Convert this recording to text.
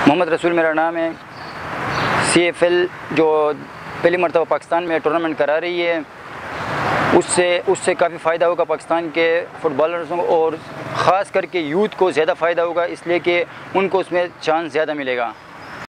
मोहम्मद रसूल मेरा नाम है। CFL जो पहली मरतबा पाकिस्तान में टूर्नामेंट करा रही है, उससे काफ़ी फ़ायदा होगा पाकिस्तान के फुटबॉलर्स को, और ख़ास करके यूथ को ज़्यादा फ़ायदा होगा, इसलिए कि उनको उसमें चांस ज़्यादा मिलेगा।